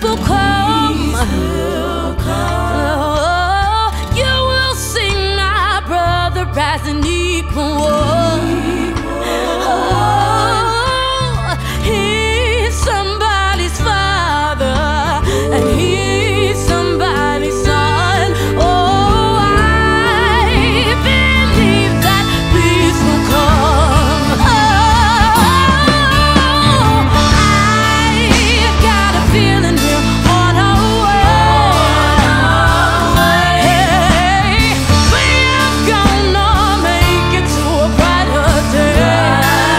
will come. Oh, you will see my brother as an equal one. Oh, he's somebody's father, and he's somebody's son. Oh, I believe that peace will come. Oh, I've got a feeling we're on our way. Hey, we're gonna make it to a brighter day.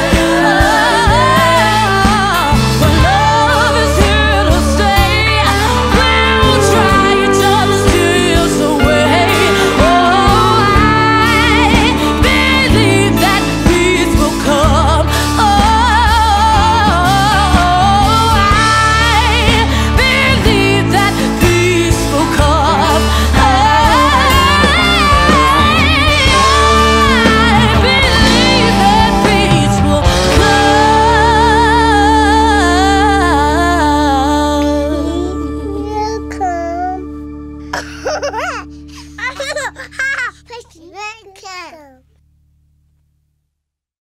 When love is here to stay, we'll dry each other's tears away. Oh, I believe that peace will come. Oh, I believe that peace will come. I believe that peace will come. Come.